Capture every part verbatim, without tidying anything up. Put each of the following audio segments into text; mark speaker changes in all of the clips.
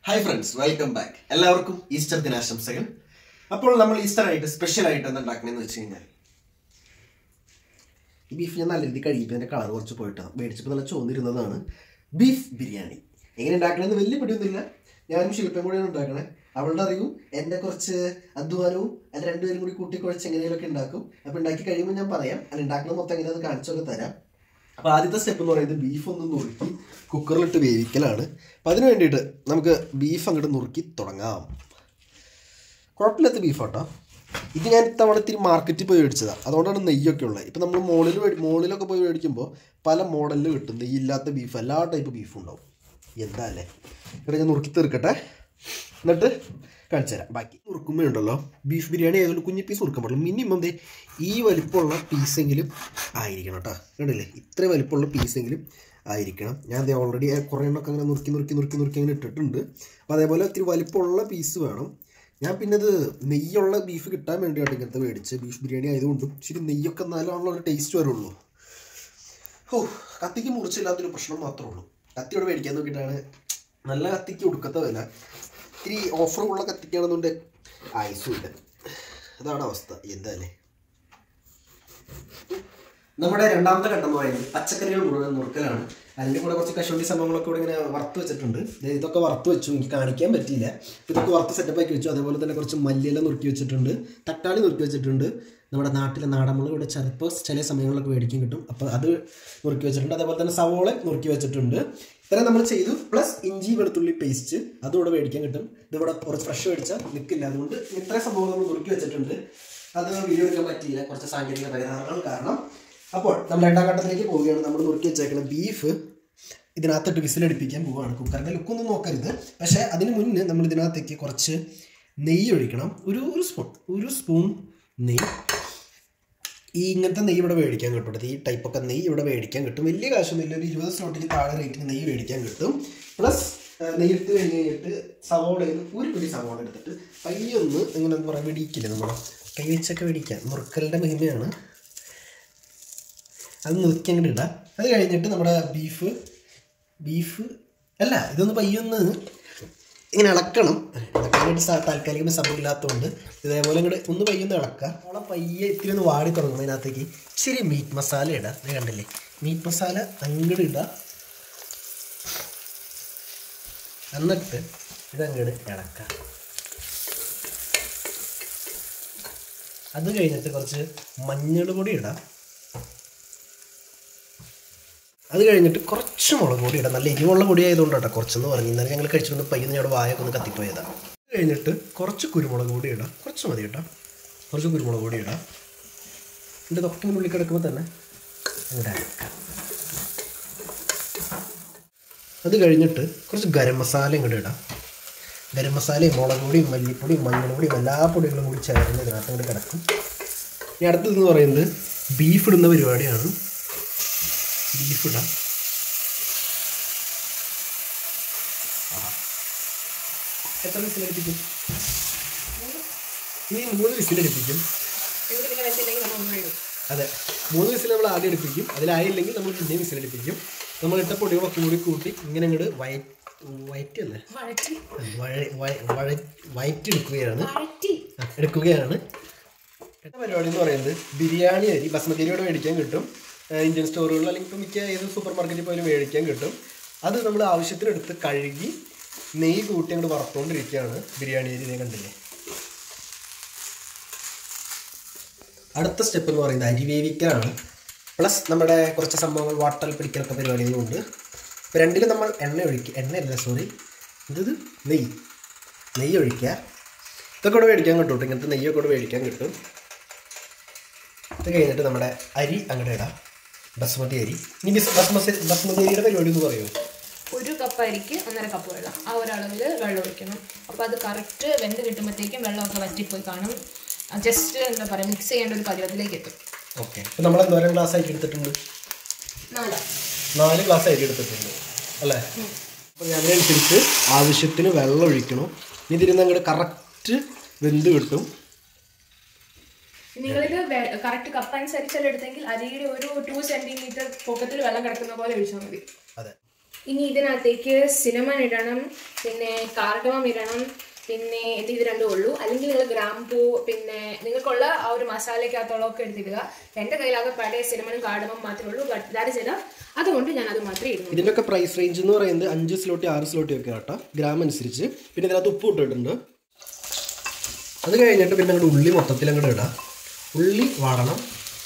Speaker 1: Hi friends, welcome back. എല്ലാവർക്കും Easter ദിനാശംസകൾ. അപ്പോൾ നമ്മൾ ഈസ്റ്റർ ആയിട്ട് സ്പെഷ്യൽ ആയിട്ട് എന്താ ഉണ്ടാക്കണമെന്ന് വെച്ച് കഴിഞ്ഞാൽ ഈ ബീഫ് ഞാൻ നല്ല രീതിയിൽ കഴിയുമ്പോൾ എൻ്റെ കളർ കുറച്ച് പോയിട്ടാണ് മേടിച്ചപ്പോൾ നല്ല ചോന്നിരുന്നതാണ് ബീഫ് ബിരിയാണി. എങ്ങനെ ഉണ്ടാക്കണമെന്ന് വലിയ പിടിയൊന്നുമില്ല. ഞാനും ശില്പം കൂടിയാണ് ഉണ്ടാക്കണേ. അവളുടെ അറിവും എൻ്റെ കുറച്ച് അധ്വാനവും അത് രണ്ടുപേരും കൂടി കൂട്ടിക്കുഴച്ച് എങ്ങനെയൊക്കെ ഉണ്ടാക്കും. അപ്പോൾ ഉണ്ടാക്കി കഴിയുമ്പോൾ ഞാൻ പറയാം. അത് ഉണ്ടാക്കുന്നത് മൊത്തം എങ്ങനെയാണെന്ന് കാണിച്ചൊക്കെ തരാം. അപ്പോൾ ആദ്യത്തെ സ്റ്റെപ്പ് എന്ന് പറയുന്നത് ബീഫ് ഒന്ന് നുറുക്കി കുക്കറിലിട്ട് വേവിക്കലാണ്. അപ്പോൾ അതിന് വേണ്ടിയിട്ട് നമുക്ക് ബീഫ് അങ്ങോട്ട് നുറുക്കി തുടങ്ങാം. കുഴപ്പമില്ലാത്ത ബീഫ് കേട്ടോ. ഇത് ഞാൻ ഇത്തവണ ഇത്തിരി മാർക്കറ്റിൽ പോയി മേടിച്ചതാണ്. അതുകൊണ്ടാണ് നെയ്യൊക്കെ ഉള്ളത്. ഇപ്പോൾ നമ്മൾ മോളിൽ മോളിലൊക്കെ പോയി മേടിക്കുമ്പോൾ പല മോഡലിൽ കിട്ടും. നെയ്യില്ലാത്ത ബീഫ്, എല്ലാ ടൈപ്പ് ബീഫും ഉണ്ടാവും. എന്താ അല്ലേ? ഇവിടെ ഞാൻ നുറുക്കി തീർക്കട്ടെ, എന്നിട്ട് കാണിച്ചു തരാം ബാക്കി. നുറുക്കുമ്പോൾ ഉണ്ടല്ലോ, ബീഫ് ബിരിയാണി ആയതുകൊണ്ട് കുഞ്ഞു പീസ് നുറുക്കാൻ പാടില്ല. മിനിമം ദേ ഈ വലിപ്പമുള്ള പീസെങ്കിലും ആയിരിക്കണം കേട്ടോ. കണ്ടില്ലേ, ഇത്രയും വലിപ്പമുള്ള പീസെങ്കിലും ആയിരിക്കണം. ഞാൻ അത് ഓൾറെഡി കുറേ എണ്ണമൊക്കെ അങ്ങനെ നുറുക്കി നുറുക്കി നുറുക്കി നുറുക്കി അങ്ങനെ ഇട്ടിട്ടുണ്ട്. അപ്പോൾ അതേപോലെ ഒത്തിരി വലിപ്പമുള്ള പീസ് വേണം. ഞാൻ പിന്നെ ഇത് നെയ്യുള്ള ബീഫ് കിട്ടാൻ വേണ്ടിയാണ് ഇങ്ങനത്തെ മേടിച്ച്. ബീഫ് ബിരിയാണി ആയതുകൊണ്ടും ശരി നെയ്യൊക്കെ എന്നാലാണല്ലോ ഒരു ടേസ്റ്റ് വരുള്ളൂ. ഓ, കത്തിക്ക് മുറിച്ചില്ലാത്തൊരു പ്രശ്നം മാത്രമേ ഉള്ളൂ. കത്തിയോടെ മേടിക്കാൻ നോക്കിയിട്ടാണ്. നല്ല കത്തിക്ക് കൊടുക്കത്ത വില. ഇത്തിരി ഓഫറുള്ള കത്തിക്കാണെന്നുണ്ട് ആയുസും ഇല്ല. അതാണ് അവസ്ഥ. എന്തായാലേ നമ്മുടെ രണ്ടാമത്തെ ഘട്ടം എന്ന് പറയുന്നത് പച്ചക്കറികൾ മുഴുവൻ നുറുക്കലാണ്. അതിൻ്റെ കൂടെ കുറച്ച് കശുവണ്ടി സംഭവങ്ങളൊക്കെ ഇവിടെ ഇങ്ങനെ വറുത്ത് വെച്ചിട്ടുണ്ട്. ഇതൊക്കെ വറുത്ത് വെച്ചു, എനിക്ക് കാണിക്കാൻ പറ്റിയില്ല. ഇതൊക്കെ വറുത്ത് സെറ്റപ്പാക്കി വെച്ചു. അതേപോലെ തന്നെ കുറച്ച് മല്ലിയില നുറുക്കി വെച്ചിട്ടുണ്ട്, തക്കാളി നുറുക്കി വെച്ചിട്ടുണ്ട്. നമ്മുടെ നാട്ടിലെ നാടൻമുളക് ഇവിടെ ചിലപ്പോൾ ചില സമയങ്ങളിലൊക്കെ മേടിക്കാൻ കിട്ടും. അപ്പോൾ അത് നുറുക്കി വെച്ചിട്ടുണ്ട്. അതേപോലെ തന്നെ സവോള നുറുക്കി വെച്ചിട്ടുണ്ട്. ഇത്രയും നമ്മൾ ചെയ്തു. പ്ലസ് ഇഞ്ചി വെളുത്തുള്ളി പേസ്റ്റ് അതും ഇവിടെ മേടിക്കാൻ കിട്ടും. ഇതിവിടെ കുറച്ച് ഫ്രഷ് മേടിച്ചാൽ നിൽക്കില്ല. അതുകൊണ്ട് ഇത്രയും സംഭവം നമ്മൾ നുറുക്കി വെച്ചിട്ടുണ്ട്. അത് വീഡിയോ എടുക്കാൻ പറ്റിയില്ല, കുറച്ച് സാങ്കേതിക പരിഹാരങ്ങൾ കാരണം. അപ്പോൾ നമ്മൾ രണ്ടാം ഘട്ടത്തിലേക്ക് പോവുകയാണ്. നമ്മൾ നുറുക്കി വെച്ചേക്കുന്ന ബീഫ് ഇതിനകത്തിട്ട് വിസിലടിപ്പിക്കാൻ പോവുകയാണ്. കുക്കറിൻ്റെ ലുക്കൊന്നും നോക്കരുത്. പക്ഷേ അതിന് മുന്നേ നമ്മൾ ഇതിനകത്തേക്ക് കുറച്ച് നെയ്യ് ഒഴിക്കണം. ഒരു ഒരു സ്പൂൺ ഒരു സ്പൂൺ നെയ്യ്. ഈ ഇങ്ങനത്തെ നെയ്യ് ഇവിടെ മേടിക്കാൻ കിട്ടും. ഈ ടൈപ്പൊക്കെ നെയ്യ് ഇവിടെ മേടിക്കാൻ കിട്ടും. വലിയ കാശൊന്നുമില്ല, ഒരു ഇരുപത് സ്ലോട്ടിന് താഴെ റേറ്റിന് നെയ്യ് മേടിക്കാൻ കിട്ടും. പ്ലസ് നെയ്യെടുത്ത് കഴിഞ്ഞ് കഴിഞ്ഞിട്ട് സവോളയിൽ ഒരു പിടി സവോള എടുത്തിട്ട് പയ്യൊന്ന് ഇങ്ങനെ എന്താ പറയുക വെടിക്കില്ല, നമ്മൾ കൈ വെച്ചൊക്കെ വെടിക്കാം. മുറുക്കലിൻ്റെ മഹിമയാണ്. അത് നുറുക്കി അങ്ങോട്ട് ഇടാം. അത് കഴിഞ്ഞിട്ട് നമ്മുടെ ബീഫ് ബീഫ് അല്ല ഇതൊന്ന് പയ്യൊന്ന് ഇങ്ങനെ ഇളക്കണം. ഇളക്കാനായിട്ട് താൽക്കാലികമായി സമയമില്ലാത്തതുകൊണ്ട് ഇതേപോലെ ഇങ്ങോട്ട് ഒന്ന് പയ്യൊന്ന് ഇളക്കുക. നമ്മളെ പയ്യെ ഇത്തിരി ഒന്ന് വാടി തുടങ്ങും. അതിനകത്തേക്ക് ഇച്ചിരി മീറ്റ് മസാല ഇടാം. അത് കണ്ടില്ലേ, മീറ്റ് മസാല അങ്ങോട്ട് ഇടാം. എന്നിട്ട് ഇതങ്ങോട്ട് ഇളക്കാം. അത് കഴിഞ്ഞിട്ട് കുറച്ച് മഞ്ഞൾ പൊടി ഇടാം. അത് കഴിഞ്ഞിട്ട് കുറച്ച് മുളക് പൊടി ഇടാം. നല്ല എരിവുള്ള പൊടി ആയതുകൊണ്ട് കേട്ടോ കുറച്ചെന്ന് പറഞ്ഞു. ഇന്നലെ ഞങ്ങൾ കഴിച്ചിട്ട് പയ്യൊന്ന് ഞങ്ങളുടെ വായൊക്കെ ഒന്ന് കത്തിപ്പോയതാണ്. അത് കഴിഞ്ഞിട്ട് കുറച്ച് കുരുമുളക് പൊടി ഇടാം. കുറച്ച് മതി കേട്ടോ, കുറച്ച് കുരുമുളക് പൊടി ഇടാം. എൻ്റെ തൊക്കിന് ഉള്ളിൽ കിടക്കുമ്പോൾ തന്നെ അങ്ങോട്ട് അരക്കാം. അത് കഴിഞ്ഞിട്ട് കുറച്ച് ഗരം മസാല ഇങ്ങോട്ട് ഇടാം. ഗരം മസാലയും മുളക് പൊടിയും മല്ലിപ്പൊടിയും മഞ്ഞൾ പൊടിയും എല്ലാ പൊടികളും കൂടി ചേർന്ന് ഇതിനകത്ത് അങ്ങോട്ട് കിടക്കും. ഇനി അടുത്തതെന്ന് പറയുന്നത് ബീഫ് ഇടുന്ന പരിപാടിയാണ്. ബീഫ് ഇടാം. എത്ര വിസിലടിപ്പിക്കും? ഇനി മൂന്ന് വിസിലടിപ്പിക്കും. അതെ, മൂന്ന് വിസിൽ നമ്മൾ ആദ്യം എടുപ്പിക്കും. അതിലായില്ലെങ്കിൽ നമ്മൾ പിന്നെയും വിസിലടിപ്പിക്കും. നമ്മളിട്ട പൊടികളൊക്കെ കൂടി കൂട്ടി ഇങ്ങനെ ഇങ്ങോട്ട് വയ വയറ്റല്ലേ വയറ്റെടുക്കുകയാണ് എടുക്കുകയാണ് പരിപാടി എന്ന് പറയുന്നത്. ബിരിയാണി അരി ബസ്മതി അരിയോടെ മേടിക്കാൻ കിട്ടും ഇന്ത്യൻ സ്റ്റോറുകളിൽ, അല്ലെങ്കിൽ ഇപ്പോൾ മിക്ക ഏത് സൂപ്പർ മാർക്കറ്റിൽ പോലും മേടിക്കാൻ കിട്ടും. അത് നമ്മൾ ആവശ്യത്തിനെടുത്ത് കഴുകി നെയ്യ് കൂട്ടി അങ്ങോട്ട് വറുത്തുകൊണ്ടിരിക്കുകയാണ് ബിരിയാണി അരി. ഇതേ കണ്ടില്ലേ. അടുത്ത സ്റ്റെപ്പ് എന്ന് പറയുന്നത് അരി വേവിക്കലാണ്. പ്ലസ് നമ്മുടെ കുറച്ച് സംഭവങ്ങൾ വാട്ടൽ പിടിക്കലൊക്കെ പരിപാടികളുണ്ട്. ഇപ്പോൾ രണ്ടിലും നമ്മൾ എണ്ണ ഒഴിക്കുക, എണ്ണയല്ല സോറി ഇത് നെയ്യ് നെയ്യ് ഒഴിക്കുക. ഇതൊക്കെ കൂടെ മേടിക്കാൻ കിട്ടും. ഇങ്ങനത്തെ നെയ്യൊക്കെ കൂടെ മേടിക്കാൻ കിട്ടും. ഇത് കഴിഞ്ഞിട്ട് നമ്മുടെ അരി അങ്ങോട്ട് ഇടാം, ബസ്മതി അരി. ഇനി ബസ്മതി ബസ്മതി അരിയുടെ പരിപാടി എന്ന് പറയുമോ?
Speaker 2: ഒരു കപ്പ് അരിക്ക് ഒന്നര കപ്പ് വെള്ളം, ആ ഒരളവിൽ വെള്ളം ഒഴിക്കണം. അപ്പോൾ അത് കറക്റ്റ് വെന്ത് കിട്ടുമ്പോഴത്തേക്കും വെള്ളമൊക്കെ വറ്റിപ്പോയി കാണും. ജസ്റ്റ് എന്താ പറയുക, മിക്സ് ചെയ്യേണ്ട ഒരു പരുവത്തിലേക്ക് എത്തും.
Speaker 1: ഓക്കെ, അപ്പോൾ നമ്മൾ എന്തോരം ഗ്ലാസ് അരി എടുത്തിട്ടുണ്ട്?
Speaker 2: നാല്
Speaker 1: നാല് ഗ്ലാസ് അരി എടുത്തിട്ടുണ്ട് അല്ലേ? അപ്പോൾ അതിനനുസരിച്ച് ആവശ്യത്തിന് വെള്ളം ഒഴിക്കണം. ഇനി ഇതിരുന്ന് അങ്ങോട്ട് കറക്റ്റ് വെന്ത് കിട്ടും.
Speaker 2: നിങ്ങളിത് കറക്റ്റ് കപ്പ് അനുസരിച്ചല്ല എടുത്തെങ്കിൽ അരിയുടെ ഒരു ടു സെന്റിമീറ്റർ പൊക്കത്തിൽ വെള്ളം കിടക്കുന്ന പോലെ ഒഴിച്ചാൽ മതി.
Speaker 1: അതെ,
Speaker 2: ഇനി ഇതിനകത്തേക്ക് സിനമൺ ഇടണം, പിന്നെ കാർഡമം ഇടണം, പിന്നെ എന്ത് ഇത് രണ്ടും ഉള്ളൂ. അല്ലെങ്കിൽ നിങ്ങൾ ഗ്രാമ്പൂ പിന്നെ നിങ്ങൾക്കുള്ള ആ ഒരു മസാലയ്ക്കകത്തോളമൊക്കെ എടുത്തിടുക. എൻ്റെ കയ്യിലാകെ പഴയ സിനമണും കാർഡമം മാത്രമേ ഉള്ളൂ. But that is enough. അതുകൊണ്ട് ഞാൻ അത് മാത്രമേ ഇടുന്നു.
Speaker 1: ഇതിൻ്റെയൊക്കെ പ്രൈസ് റേഞ്ച് എന്ന് പറയുന്നത് അഞ്ച് സ്ലോട്ടി ആറ് സ്ലോട്ടി ഒക്കെ ആട്ടോ, ഗ്രാം അനുസരിച്ച്. പിന്നെ ഇതിനകത്ത് ഉപ്പ് ഇട്ടിട്ടുണ്ട്. അത് കഴിഞ്ഞിട്ട് പിന്നെ അങ്ങോട്ട് ഉള്ളി മൊത്തത്തിൽ അങ്ങോട്ട് ഇടാം. ഉള്ളി വാടണം.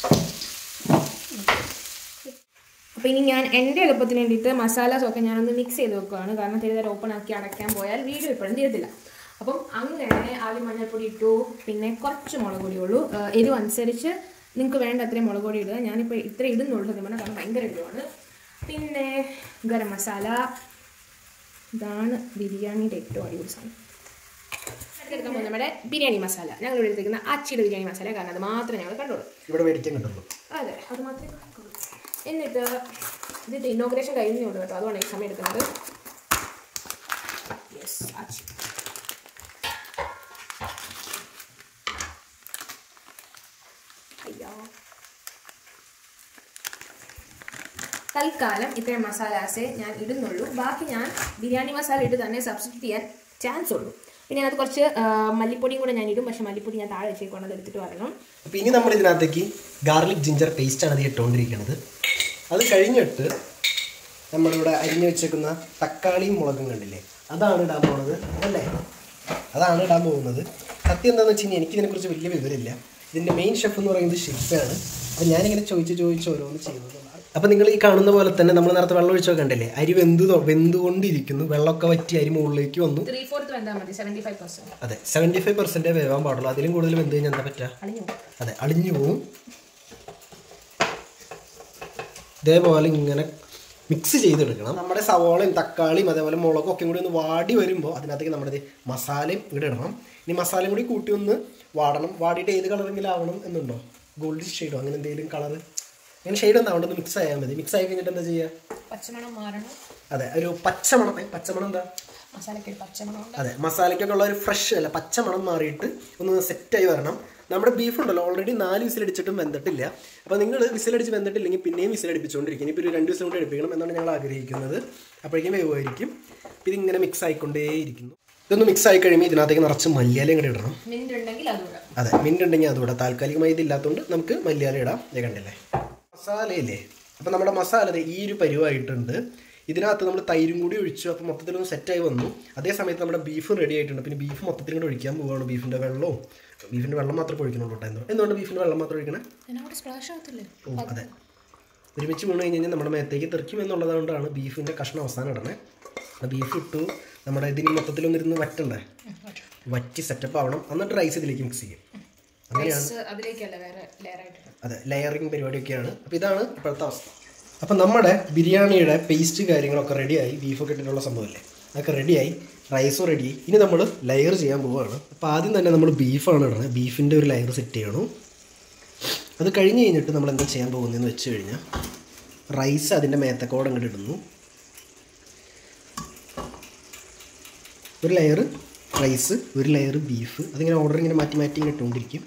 Speaker 2: അപ്പോൾ ഇനി ഞാൻ എൻ്റെ എളുപ്പത്തിന് വേണ്ടിയിട്ട് മസാലാസൊക്കെ ഞാനൊന്ന് മിക്സ് ചെയ്ത് വെക്കുകയാണ്. കാരണം തിരുതര ഓപ്പൺ ആക്കി അടയ്ക്കാൻ പോയാൽ വീഡിയോ ഇപ്പോഴും തീരത്തില്ല. അപ്പം അങ്ങനെ ആദ്യം മഞ്ഞൾപ്പൊടി ഇട്ടു, പിന്നെ കുറച്ച് മുളക് പൊടി ഉള്ളൂ. എരിവ് അനുസരിച്ച് നിങ്ങൾക്ക് വേണ്ട അത്രയും മുളക് പൊടി ഇടുക. ഞാനിപ്പോൾ ഇത്ര ഇടുന്നുള്ളൂ എന്ന് പറഞ്ഞാൽ, കാരണം ഭയങ്കര എരിവാണ്. പിന്നെ ഗരം മസാല, ഇതാണ് ബിരിയാണിയുടെ ഏറ്റവും അടിപൊളി സാധനം. എടുക്കാൻ പോകുന്നത് നമ്മുടെ ബിരിയാണി മസാല. ഞങ്ങൾ ഇവിടെ എടുത്തിരിക്കുന്ന അച്ചിയുടെ ബിരിയാണി മസാല, കാരണം അത് മാത്രമേ ഞങ്ങൾ കണ്ടുള്ളൂ.
Speaker 1: ഇവിടെ മേടിക്കാൻ കണ്ടുള്ളൂ.
Speaker 2: അതെ, അത് മാത്രമേ കണ്ടുള്ളൂ. എന്നിട്ട് ഇതിൻ്റെ ഇന്നോഗ്രേഷൻ കഴിഞ്ഞേ ഉള്ളൂ കേട്ടോ, അതുകൊണ്ട് ഈ സമയം എടുക്കുന്നത്. യെസ്, അച്ചി. അയ്യോ, തൽക്കാലം ഇത്രയും മസാലാസേ ഞാൻ ഇടുന്നുള്ളൂ. ബാക്കി ഞാൻ ബിരിയാണി മസാല ഇട്ട് തന്നെ സബ്സ്റ്റിറ്റ്യൂട്ട് ചെയ്യാൻ ചാൻസ് ഉള്ളൂ. പിന്നെ അതിനകത്ത് കുറച്ച് മല്ലിപ്പൊടിയും കൂടെ ഞാൻ ഇടും. പക്ഷേ മല്ലിപ്പൊടി ഞാൻ താഴെ വെച്ചേക്കൊണ്ട് അത് എടുത്തിട്ട് വരണം.
Speaker 1: അപ്പോൾ ഇനി നമ്മൾ ഇതിനകത്തേക്ക് ഗാർലിക് ജിഞ്ചർ പേസ്റ്റാണ് അത് ഇട്ടുകൊണ്ടിരിക്കുന്നത്. അത് കഴിഞ്ഞിട്ട് നമ്മളിവിടെ അരിഞ്ഞു വെച്ചേക്കുന്ന തക്കാളിയും മുളകും കണ്ടില്ലേ, അതാണ് ഇടാൻ പോകുന്നത്. അതല്ലേ, അതാണ് ഇടാൻ പോകുന്നത്. സത്യം എന്താണെന്ന് വെച്ച് കഴിഞ്ഞാൽ എനിക്കിതിനെക്കുറിച്ച് വലിയ വിവരമില്ല. ഇതിൻ്റെ മെയിൻ ഷെഫ് എന്ന് പറയുന്നത് ഷെഫാണ്. അപ്പോൾ ഞാനിങ്ങനെ ചോദിച്ച് ചോദിച്ച് ഓരോന്ന് ചെയ്യുന്നതാണ്. അപ്പോൾ നിങ്ങൾ ഈ കാണുന്ന പോലെ തന്നെ നമ്മൾ നേരത്തെ വെള്ളം ഒഴിച്ചോ കണ്ടില്ലേ, അരി വെന്ത് വെന്തുകൊണ്ടിരിക്കുന്നു. വെള്ളമൊക്കെ വറ്റി അരി മുകളിലേക്ക് വന്നു. അതെ, സെവൻറ്റി ഫൈവ് പെർസെൻറ്റേ വേവാൻ പാടുള്ളൂ. അതിലും കൂടുതൽ വെന്ത് കഴിഞ്ഞാൽ എന്താ പറ്റുക? അതെ, അളിഞ്ഞു പോവും. ഇതേപോലെ ഇങ്ങനെ മിക്സ് ചെയ്തെടുക്കണം. നമ്മുടെ സവോളയും തക്കാളിയും അതേപോലെ മുളകും ഒക്കെ കൂടി ഒന്ന് വാടി വരുമ്പോൾ അതിനകത്തേക്ക് നമ്മുടെ മസാലയും ഇവിടെ ഇടണം. ഇനി മസാലയും കൂടി കൂട്ടി ഒന്ന് വാടണം. വാടിയിട്ട് ഏത് കളറെങ്കിലും ആവണം എന്നുണ്ടോ? ഗോൾഡ് ഷെയ്ഡോ അങ്ങനെ എന്തെങ്കിലും കളർ, അങ്ങനെ ഷെയ്ഡ് ഒന്നും ആവണ്ട, ഒന്ന് മിക്സ് ആയാൽ മതി. മിക്സ് ആയി കഴിഞ്ഞിട്ട് എന്താ ചെയ്യുക?
Speaker 2: പച്ചമണം മാറണം.
Speaker 1: അതെ, ഒരു പച്ചമണം. പച്ചമണം എന്താ? അതെ, മസാലയ്ക്കൊക്കെ ഉള്ള ഒരു ഫ്രഷ് അല്ല പച്ചമണം മാറിയിട്ട് ഒന്ന് സെറ്റായി വരണം. നമ്മുടെ ബീഫ് ഉണ്ടല്ലോ ഓൾറെഡി നാല് വിസിലടിച്ചിട്ടും വെന്തിട്ടില്ല. അപ്പോൾ നിങ്ങൾ വിസിലടിച്ച് വെന്തിട്ടില്ലെങ്കിൽ പിന്നെയും വിസിലടിപ്പിച്ചുകൊണ്ടിരിക്കും. ഇപ്പോൾ ഒരു രണ്ട് വിസിൽ കൊണ്ട് എടുപ്പിക്കണം എന്നാണ് ഞങ്ങൾ ആഗ്രഹിക്കുന്നത്. അപ്പോഴേക്കും വേവുമായിരിക്കും. ഇതിങ്ങനെ മിക്സ് ആയിക്കൊണ്ടേയിരിക്കുന്നു. ഇതൊന്ന് മിക്സ് ആയി കഴിയുമ്പോൾ ഇതിനകത്തേക്ക് നിറച്ച് മല്ലിയില ഇങ്ങോട്ട് ഇടണം. അതെ, മിന്റ് ഉണ്ടെങ്കിൽ അതുകൂടെ. താൽക്കാലികമായി ഇതില്ലാത്തതുകൊണ്ട് നമുക്ക് മല്ലിയില ഇടാം. ഇത് കണ്ടില്ലേ മസാലയില്ലേ? അപ്പോൾ നമ്മുടെ മസാല ഈ ഒരു പരുവായിട്ടുണ്ട്. ഇതിനകത്ത് നമ്മൾ തൈരും കൂടി ഒഴിച്ചു. അപ്പോൾ മൊത്തത്തിലൊന്ന് സെറ്റായി വന്നു. അതേ സമയത്ത് നമ്മുടെ ബീഫ് റെഡി ആയിട്ടുണ്ട്. പിന്നെ ബീഫ് മൊത്തത്തിൽ കൂടെ ഒഴിക്കാൻ പോവുകയാണ്. ബീഫിൻ്റെ വെള്ളവും ബീഫിൻ്റെ വെള്ളം മാത്രമേ ഒഴിക്കണുള്ളൂ കേട്ടോ. എന്തോ എന്തുകൊണ്ട് ബീഫിൻ്റെ വെള്ളം മാത്രം ഒഴിക്കണേ? ഓ അതെ, ഒരുമിച്ച് വീണ് കഴിഞ്ഞ് കഴിഞ്ഞാൽ നമ്മുടെ മേത്തേക്ക് തെറിക്കും എന്നുള്ളത് കൊണ്ടാണ് ബീഫിൻ്റെ കഷ്ണം അവസാനം ഇടണേ. ബീഫ് ഇട്ടു. നമ്മുടെ ഇതിന് മൊത്തത്തിലൊന്നിരുന്ന് വറ്റണ്ടേ, വറ്റി സെറ്റപ്പ് ആവണം. എന്നിട്ട് റൈസ് ഇതിലേക്ക് മിക്സ് ചെയ്യും. അങ്ങനെയാണ്. അതെ, ലെയറിങ് പരിപാടിയൊക്കെയാണ്. അപ്പോൾ ഇതാണ് ഇപ്പോഴത്തെ അവസ്ഥ. അപ്പം നമ്മുടെ ബിരിയാണിയുടെ പേസ്റ്റ് കാര്യങ്ങളൊക്കെ റെഡിയായി. ബീഫൊക്കെ ഇട്ടിട്ടുള്ള സംഭവമല്ലേ, അതൊക്കെ റെഡിയായി. റൈസും റെഡിയായി. ഇനി നമ്മൾ ലെയർ ചെയ്യാൻ പോവുകയാണ്. അപ്പോൾ ആദ്യം തന്നെ നമ്മൾ ബീഫാണ് ഇടുന്നത്. ബീഫിൻ്റെ ഒരു ലെയർ സെറ്റ് ചെയ്യണം. അത് കഴിഞ്ഞ് കഴിഞ്ഞിട്ട് നമ്മൾ എന്താ ചെയ്യാൻ പോകുന്നതെന്ന് വെച്ച് കഴിഞ്ഞാൽ റൈസ് അതിൻ്റെ മേത്തക്കോടെ അങ്ങോട്ട് ഇടുന്നു. ഒരു ലെയർ റൈസ്, ഒരു ലെയർ ബീഫ്. അതിങ്ങനെ ഓർഡർ ഇങ്ങനെ മാറ്റി മാറ്റി ഇങ്ങനെ ഇട്ടുകൊണ്ടിരിക്കും.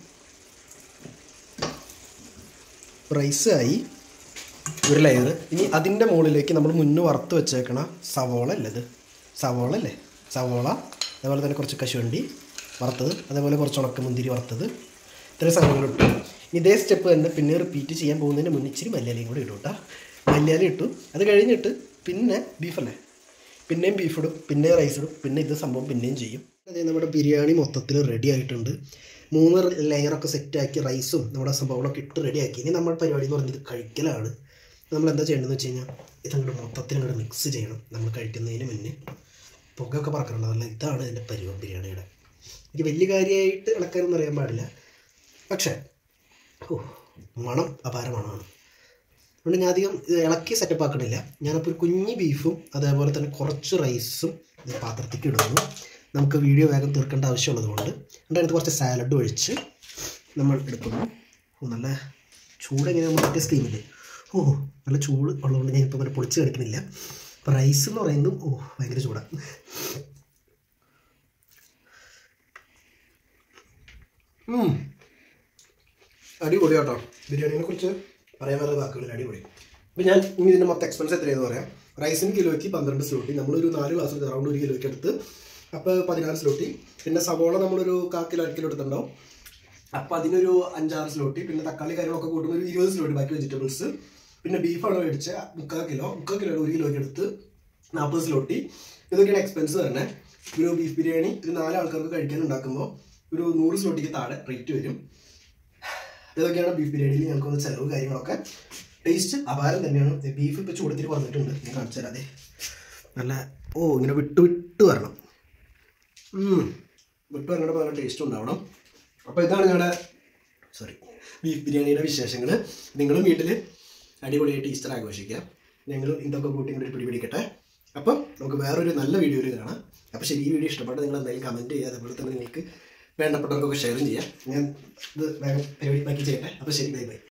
Speaker 1: റൈസ് ആയി ഒരു ലെയർ. ഇനി അതിൻ്റെ മുകളിലേക്ക് നമ്മൾ മുന്നേ വറുത്ത് വെച്ചേക്കണ സവോള അല്ലത് സവോള അല്ലേ സവോള അതേപോലെ തന്നെ കുറച്ച് കശുവണ്ടി വറുത്തത്, അതേപോലെ കുറച്ച് ഉണക്കമുന്തിരി വറുത്തത്, ഇത്രയും സാധനങ്ങളിട്ടു. ഇതേ സ്റ്റെപ്പ് തന്നെ പിന്നെ റിപ്പീറ്റ് ചെയ്യാൻ പോകുന്നതിന് മുന്നേ ഇച്ചിരി മല്ലിയിലയും കൂടി ഇടും കേട്ടോ. മല്ലിയില ഇട്ടു. അത് കഴിഞ്ഞിട്ട് പിന്നെ ബീഫല്ലേ, പിന്നെയും ബീഫ് ഇടും, പിന്നെ റൈസ് ഇടും, പിന്നെ ഇത് സംഭവം പിന്നെയും ചെയ്യും. അതേ നമ്മുടെ ബിരിയാണി മൊത്തത്തിൽ റെഡി ആയിട്ടുണ്ട്. മൂന്ന് ലെയറൊക്കെ സെറ്റാക്കി റൈസും നമ്മുടെ സംഭവങ്ങളൊക്കെ ഇട്ട് റെഡിയാക്കി. ഇനി നമ്മുടെ പരിപാടി എന്ന് പറഞ്ഞത് കഴിക്കലാണ്. നമ്മൾ എന്താ ചെയ്യേണ്ടതെന്ന് വെച്ച് കഴിഞ്ഞാൽ ഇതങ്ങോട്ട് മൊത്തത്തിൽ അങ്ങോട്ട് മിക്സ് ചെയ്യണം. നമ്മൾ കഴിക്കുന്നതിന് മുന്നേ പുകയൊക്കെ പറക്കണമല്ലോ. ഇതാണ് ഇതിൻ്റെ പരിപാടി ബിരിയാണിയുടെ. എനിക്ക് വലിയ കാര്യമായിട്ട് ഇളക്കാനൊന്നും അറിയാൻ പാടില്ല, പക്ഷേ ഓ മണം അപാര മണമാണ്. അതുകൊണ്ട് ഞാൻ അധികം ഇളക്കി സെറ്റപ്പ് ആക്കണില്ല. ഞാനപ്പോൾ ഒരു കുഞ്ഞ് ബീഫും അതേപോലെ തന്നെ കുറച്ച് റൈസും ഇത് പാത്രത്തേക്ക് ഇടുന്നു. നമുക്ക് വീഡിയോ വേഗം തീർക്കേണ്ട ആവശ്യമുള്ളത് കൊണ്ട് എന്നിട്ട് അതിനകത്ത് കുറച്ച് സാലഡ് ഒഴിച്ച് നമ്മൾ എടുക്കുന്നു. ഓ നല്ല ചൂട് എങ്ങനെയാണ് മറ്റേ സ്റ്റീമിൽ. ഓ നല്ല ചൂട് ഉള്ളതുകൊണ്ട് ഞാൻ ഇപ്പോൾ അങ്ങനെ പൊളിച്ച് കളിക്കണില്ല. അപ്പോൾ റൈസ് എന്ന് പറയുന്നതും ഓ ഭയങ്കര ചൂടാണ്. അടിപൊളി കേട്ടോ. ബിരിയാണിനെ കുറിച്ച് പറയാൻ വേറെ വാക്കുകളിൽ അടിപൊളി. അപ്പോൾ ഞാൻ ഇനി ഇതിൻ്റെ മൊത്തം എക്സ്പെൻസ് എത്രയെന്ന് പറയാം. റൈസിന് കിലോയ്ക്ക് പന്ത്രണ്ട് സ്ലോട്ടി, നമ്മളൊരു നാല് ഗ്ലാസ് അറൗണ്ട് ഒരു കിലോയ്ക്ക് എടുത്ത് അപ്പോൾ പതിനാറ് സ്ലോട്ടി. പിന്നെ സവോള നമ്മളൊരു കാ കിലോ അര കിലോ എടുത്തിട്ടുണ്ടാവും, അപ്പോൾ അതിനൊരു അഞ്ചാറ് സ്ലോട്ടി. പിന്നെ തക്കാളി കാര്യങ്ങളൊക്കെ കൂട്ടുമ്പോൾ ഒരു ഇരുപത് സ്ലോട്ടി ബാക്കി വെജിറ്റബിൾസ്. പിന്നെ ബീഫാണ് മേടിച്ച മുക്കാൽ കിലോ മുക്കാൽ കിലോ ഒരു കിലോയ്ക്ക് എടുത്ത് നാൽപ്പത് സ്ലോട്ടി. ഇതൊക്കെയാണ് എക്സ്പെൻസ് തന്നെ. ഒരു ബീഫ് ബിരിയാണി ഒരു നാല് ആൾക്കാർക്ക് കഴിക്കാൻ ഉണ്ടാക്കുമ്പോൾ ഒരു നൂറ് സ്ലോട്ടിക്ക് താഴെ റേറ്റ് വരും. ഇതൊക്കെയാണ് ബീഫ് ബിരിയാണിയിൽ ഞങ്ങൾക്കൊന്ന് ചിലവ് കാര്യങ്ങളൊക്കെ. ടേസ്റ്റ് അപാരം തന്നെയാണ്. ബീഫ് ഇപ്പോൾ ചൂടത്തിൽ വന്നിട്ടുണ്ട്, ഞാൻ കാണിച്ചു തരാതെ. നല്ല ഓ ഇങ്ങനെ വിട്ട് വിട്ട് വരണം, വിട്ട് വരേണ്ട നല്ല ടേസ്റ്റ് ഉണ്ടാവണം. അപ്പോൾ ഇതാണ് ഞങ്ങളുടെ സോറി ബീഫ് ബിരിയാണിയുടെ വിശേഷങ്ങൾ. നിങ്ങളും വീട്ടിൽ അടിപൊളിയായിട്ട് ഈസ്റ്റർ ആഘോഷിക്കുക. ഞങ്ങളും ഇതൊക്കെ കൂട്ടി ഇങ്ങോട്ട് പിടി പിടിക്കട്ടെ. അപ്പം നമുക്ക് വേറൊരു നല്ല വീഡിയോയിൽ കാണാം. അപ്പോൾ ശരി, ഈ വീഡിയോ ഇഷ്ടപ്പെട്ട് നിങ്ങൾ എന്തായാലും കമൻറ്റ് ചെയ്യുക, അതുപോലെ തന്നെ നിങ്ങൾക്ക് വേണ്ടപ്പെട്ടവർക്കൊക്കെ ഷെയറും ചെയ്യാം. ഞാൻ ഇത് വേഗം പരിപാടി ബാക്കി ചെയ്യട്ടെ. അപ്പോൾ ശരി, ബൈ ബൈ.